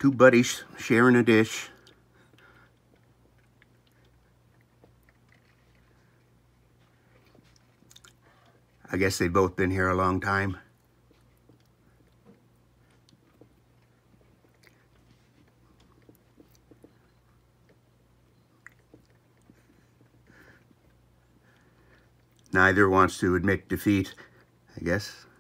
Two buddies sharing a dish. I guess they've both been here a long time. Neither wants to admit defeat, I guess.